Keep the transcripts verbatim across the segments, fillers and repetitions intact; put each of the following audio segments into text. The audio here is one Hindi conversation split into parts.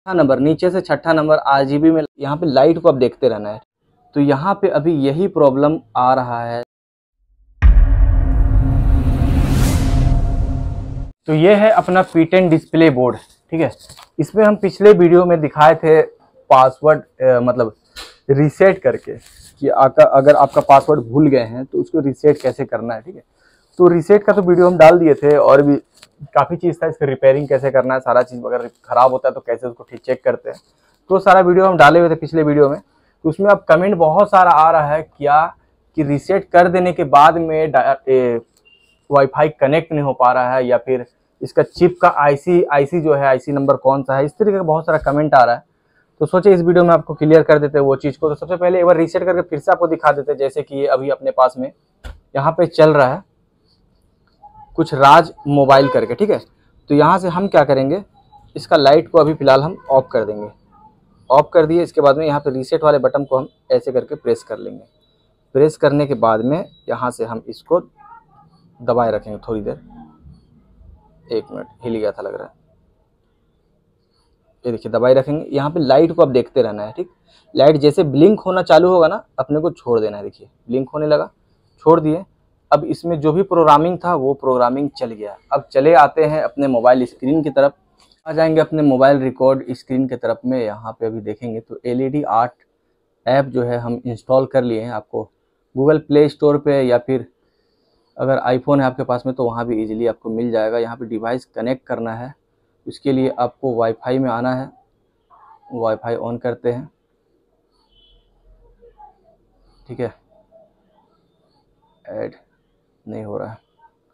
छठा नंबर नीचे से छठा नंबर आरजीबी में यहाँ पे लाइट को अब देखते रहना है। तो यहाँ पे अभी यही प्रॉब्लम आ रहा है। तो ये है अपना पी टेन डिस्प्ले बोर्ड, ठीक है। इसमें हम पिछले वीडियो में दिखाए थे पासवर्ड मतलब रीसेट करके कि आका अगर आपका पासवर्ड भूल गए हैं तो उसको रीसेट कैसे करना है, ठीक है। तो रीसेट का तो वीडियो हम डाल दिए थे और भी काफ़ी चीज़ था, इसका रिपेयरिंग कैसे करना है, सारा चीज़ अगर ख़राब होता है तो कैसे उसको ठीक चेक करते हैं, तो सारा वीडियो हम डाले हुए थे पिछले वीडियो में। तो उसमें अब कमेंट बहुत सारा आ रहा है क्या कि रीसेट कर देने के बाद में वाईफाई कनेक्ट नहीं हो पा रहा है, या फिर इसका चिप का आईसी आईसी जो है आईसी नंबर कौन सा है, इस तरीके का बहुत सारा कमेंट आ रहा है। तो सोचे इस वीडियो में आपको क्लियर कर देते हैं वो चीज़ को। तो सबसे पहले एक बार रीसेट करके फिर से आपको दिखा देते हैं, जैसे कि ये अभी अपने पास में यहाँ पे चल रहा है कुछ राज मोबाइल करके, ठीक है। तो यहाँ से हम क्या करेंगे, इसका लाइट को अभी फ़िलहाल हम ऑफ कर देंगे। ऑफ कर दिए, इसके बाद में यहाँ पे रीसेट वाले बटन को हम ऐसे करके प्रेस कर लेंगे। प्रेस करने के बाद में यहाँ से हम इसको दबाए रखेंगे थोड़ी देर। एक मिनट, हिल गया था लग रहा है। ये देखिए दबाए रखेंगे। यहाँ पे लाइट को अब देखते रहना है, ठीक। लाइट जैसे ब्लिंक होना चालू होगा ना, अपने को छोड़ देना है। देखिए ब्लिंक होने लगा, छोड़ दिए। अब इसमें जो भी प्रोग्रामिंग था वो प्रोग्रामिंग चल गया। अब चले आते हैं अपने मोबाइल स्क्रीन की तरफ। आ जाएंगे अपने मोबाइल रिकॉर्ड स्क्रीन की तरफ में। यहाँ पे अभी देखेंगे तो L E D art app जो है हम इंस्टॉल कर लिए हैं। आपको गूगल प्ले स्टोर पे या फिर अगर आईफोन है आपके पास में तो वहाँ भी इजीली आपको मिल जाएगा। यहाँ पे डिवाइस कनेक्ट करना है, उसके लिए आपको वाईफाई में आना है। वाईफाई ऑन करते हैं, ठीक है। ऐड नहीं हो रहा है।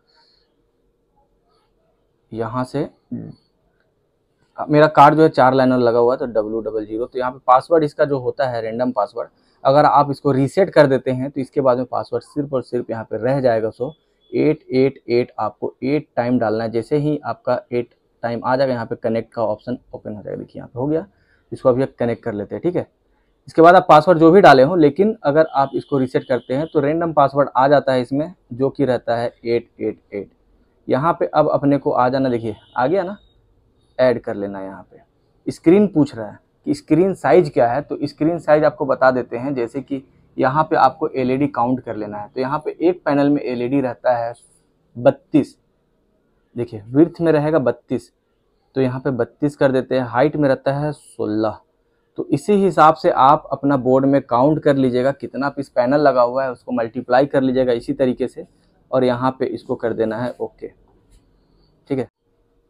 यहाँ से मेरा कार्ड जो है चार लाइनर लगा हुआ है, तो डब्ल्यू डबल जीरो। तो यहाँ पे पासवर्ड इसका जो होता है रैंडम पासवर्ड, अगर आप इसको रीसेट कर देते हैं तो इसके बाद में पासवर्ड सिर्फ और सिर्फ यहाँ पे रह जाएगा सो एट एट एट। आपको एट टाइम डालना है। जैसे ही आपका एट टाइम आ जाएगा यहाँ पे कनेक्ट का ऑप्शन ओपन हो जाएगा। देखिए यहाँ पे हो गया। इसको अभी कनेक्ट कर लेते हैं, ठीक है। इसके बाद आप पासवर्ड जो भी डाले हो, लेकिन अगर आप इसको रीसेट करते हैं तो रैंडम पासवर्ड आ जाता है इसमें, जो कि रहता है एट एट एट। यहाँ पे अब अपने को आ जाना, देखिए आ गया ना, ऐड कर लेना। यहाँ पे स्क्रीन पूछ रहा है कि स्क्रीन साइज क्या है, तो स्क्रीन साइज आपको बता देते हैं। जैसे कि यहाँ पे आपको एलईडी काउंट कर लेना है। तो यहाँ पे एक पैनल में एलईडी रहता है बत्तीस, देखिए विड्थ में रहेगा बत्तीस, तो यहाँ पे बत्तीस कर देते हैं। हाइट में रहता है सोलह। तो इसी हिसाब से आप अपना बोर्ड में काउंट कर लीजिएगा कितना पीस पैनल लगा हुआ है, उसको मल्टीप्लाई कर लीजिएगा इसी तरीके से, और यहाँ पे इसको कर देना है ओके, ठीक है।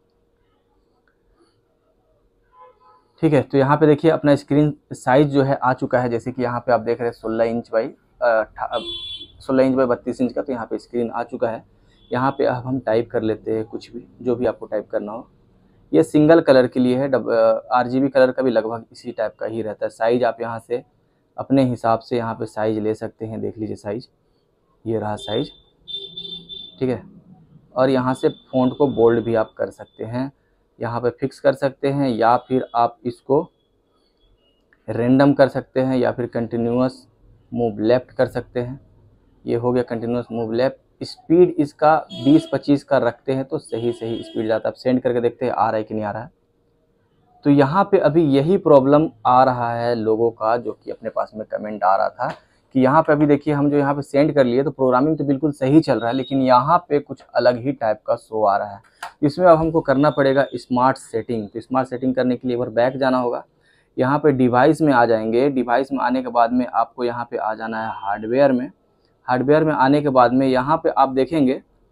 ठीक है, तो यहाँ पे देखिए अपना स्क्रीन साइज जो है आ चुका है। जैसे कि यहाँ पे आप देख रहे हैं सोलह इंच बाई सोलह इंच बाई बत्तीस इंच का, तो यहाँ पे स्क्रीन आ चुका है। यहाँ पे अब हम टाइप कर लेते हैं कुछ भी, जो भी आपको टाइप करना हो। ये सिंगल कलर के लिए है, आरजीबी कलर का भी लगभग इसी टाइप का ही रहता है। साइज आप यहाँ से अपने हिसाब से यहाँ पे साइज ले सकते हैं। देख लीजिए साइज, ये रहा साइज, ठीक है। और यहाँ से फ़ॉन्ट को बोल्ड भी आप कर सकते हैं, यहाँ पे फिक्स कर सकते हैं, या फिर आप इसको रैंडम कर सकते हैं, या फिर कंटिन्यूअस मूव लेफ़्ट कर सकते हैं। ये हो गया कंटिन्यूअस मूव लेफ़्ट। स्पीड इसका बीस पच्चीस का रखते हैं तो सही सही स्पीड जाता है। आप सेंड करके देखते हैं आ रहा है कि नहीं आ रहा है। तो यहाँ पे अभी यही प्रॉब्लम आ रहा है लोगों का, जो कि अपने पास में कमेंट आ रहा था कि यहाँ पे अभी देखिए हम जो यहाँ पे सेंड कर लिए तो प्रोग्रामिंग तो बिल्कुल सही चल रहा है, लेकिन यहाँ पे कुछ अलग ही टाइप का शो आ रहा है। इसमें अब हमको करना पड़ेगा स्मार्ट सेटिंग। तो स्मार्ट सेटिंग करने के लिए एक बार बैक जाना होगा। यहाँ पे डिवाइस में आ जाएंगे। डिवाइस में आने के बाद में आपको यहाँ पे आ जाना है हार्डवेयर में। हार्डवेयर में आने के बाद में यहाँ पे आप देखेंगे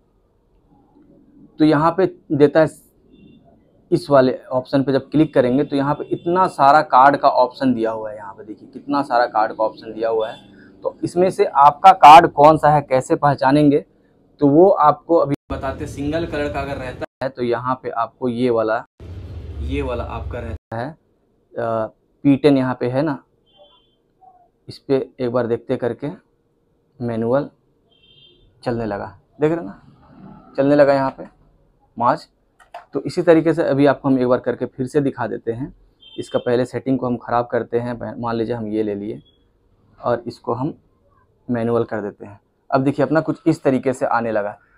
तो यहाँ पे देता है इस वाले ऑप्शन पे जब क्लिक करेंगे तो यहाँ पे इतना सारा कार्ड का ऑप्शन दिया हुआ है। यहाँ पे देखिए कितना सारा कार्ड का ऑप्शन दिया हुआ है। तो इसमें से आपका कार्ड कौन सा है, कैसे पहचानेंगे, तो वो आपको अभी बताते। सिंगल कलर का अगर रहता है तो यहाँ पे आपको ये वाला ये वाला आपका रहता है पी टेन, यहाँ पे है ना, इस पर एक बार देखते करके मैनुअल चलने लगा, देख रहे ना, चलने लगा यहाँ पे मार्च। तो इसी तरीके से अभी आपको हम एक बार करके फिर से दिखा देते हैं। इसका पहले सेटिंग को हम ख़राब करते हैं। मान लीजिए हम ये ले लिए और इसको हम मैनुअल कर देते हैं। अब देखिए अपना कुछ इस तरीके से आने लगा।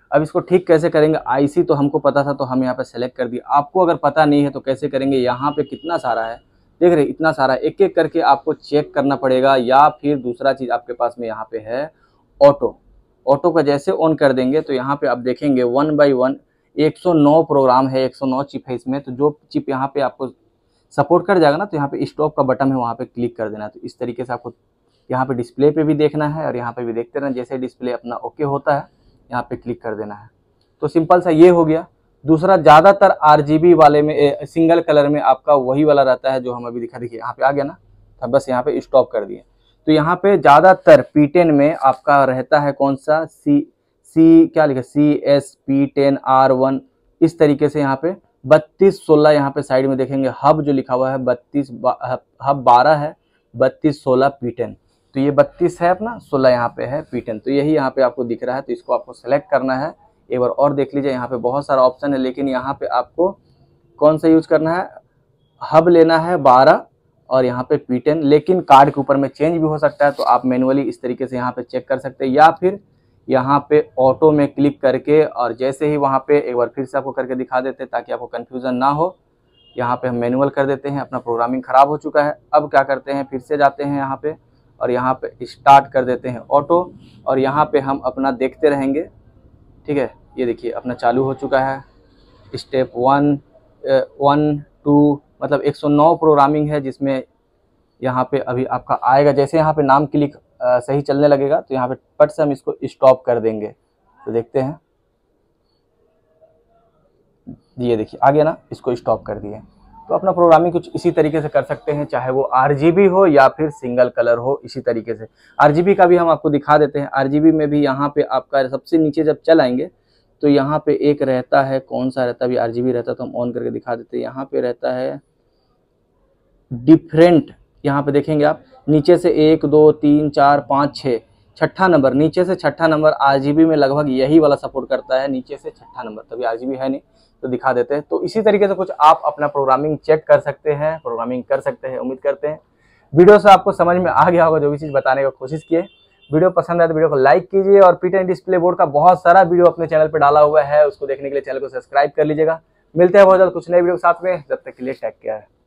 अब इसको ठीक कैसे करेंगे, आईसी तो हमको पता था तो हम यहाँ पे सेलेक्ट कर दिए। आपको अगर पता नहीं है तो कैसे करेंगे, यहाँ पे कितना सारा है देख रहे, इतना सारा, एक एक करके आपको चेक करना पड़ेगा। या फिर दूसरा चीज़ आपके पास में यहाँ पे है ऑटो। ऑटो का जैसे ऑन कर देंगे तो यहाँ पे आप देखेंगे वन बाई वन एक सौ नौ प्रोग्राम है, एक सौ नौ चिप है इसमें। तो जो चिप यहाँ पे आपको सपोर्ट कर जाएगा ना, तो यहाँ पे स्टॉप का बटन है, वहाँ पे क्लिक कर देना। तो इस तरीके से आपको यहाँ पे डिस्प्ले पे भी देखना है और यहाँ पे भी देखते रहना। जैसे डिस्प्ले अपना ओके होता है यहाँ पे क्लिक कर देना है। तो सिंपल सा ये हो गया। दूसरा, ज़्यादातर आरजीबी वाले में ए, सिंगल कलर में आपका वही वाला रहता है जो हम अभी दिखा, देखिए यहाँ पे आ गया ना, तो बस यहाँ पे स्टॉप कर दिए। तो यहाँ पे ज़्यादातर पी टेन में आपका रहता है कौन सा, सी सी क्या लिखा, C S P ten R one. इस तरीके से यहाँ पे बत्तीस सोलह यहाँ पे साइड में देखेंगे हब जो लिखा हुआ है बत्तीस, हब बारह है, बत्तीस सोलह पी टेन। तो ये बत्तीस है अपना, सोलह यहाँ पे है पी टेन। तो यही यहाँ पे आपको दिख रहा है, तो इसको आपको सेलेक्ट करना है। एक बार और देख लीजिए, यहाँ पे बहुत सारा ऑप्शन है, लेकिन यहाँ पे आपको कौन सा यूज करना है, हब लेना है बारह और यहाँ पे पी टेन। लेकिन कार्ड के ऊपर में चेंज भी हो सकता है, तो आप मैनुअली इस तरीके से यहाँ पे चेक कर सकते हैं। या फिर यहाँ पे ऑटो में क्लिक करके, और जैसे ही वहाँ पे एक बार फिर से आपको करके दिखा देते हैं ताकि आपको कन्फ्यूज़न ना हो। यहाँ पे हम मैनुअल कर देते हैं, अपना प्रोग्रामिंग ख़राब हो चुका है। अब क्या करते हैं, फिर से जाते हैं यहाँ पे और यहाँ पे स्टार्ट कर देते हैं ऑटो, और यहाँ पे हम अपना देखते रहेंगे। ठीक है, ये देखिए अपना चालू हो चुका है। स्टेप वन वन टू मतलब एक सौ नौ प्रोग्रामिंग है, जिसमें यहाँ पे अभी आपका आएगा। जैसे यहाँ पे नाम क्लिक आ, सही चलने लगेगा तो यहाँ पे पट से हम इसको स्टॉप कर देंगे। तो देखते हैं, ये देखिए आ गया ना, इसको स्टॉप कर दिए। तो अपना प्रोग्रामिंग कुछ इसी तरीके से कर सकते हैं, चाहे वो आरजीबी हो या फिर सिंगल कलर हो। इसी तरीके से आरजीबी का भी हम आपको दिखा देते हैं। आरजीबी में भी यहाँ पे आपका सबसे नीचे जब चल आएंगे तो यहाँ पे एक रहता है, कौन सा रहता है, अभी आरजीबी रहता है तो हम ऑन करके दिखा देते हैं। यहाँ पे रहता है डिफरेंट, यहाँ पे देखेंगे आप नीचे से एक दो तीन चार पाँच छः, छठा नंबर, नीचे से छठा नंबर आरजीबी में लगभग यही वाला सपोर्ट करता है, नीचे से छठा नंबर। तभी आरजीबी है नहीं तो दिखा देते हैं। तो इसी तरीके से कुछ आप अपना प्रोग्रामिंग चेक कर सकते हैं, प्रोग्रामिंग कर सकते हैं। उम्मीद करते हैं वीडियो से आपको समझ में आ गया होगा, जो भी चीज़ बताने की कोशिश किए। वीडियो पसंद आए तो वीडियो को लाइक कीजिए, और पी टेन डिस्प्ले बोर्ड का बहुत सारा वीडियो अपने चैनल पर डाला हुआ है, उसको देखने के लिए चैनल को सब्सक्राइब कर लीजिएगा। मिलते हैं बहुत जल्द कुछ नए वीडियो के साथ में, जब तक के लिए टेक केयर।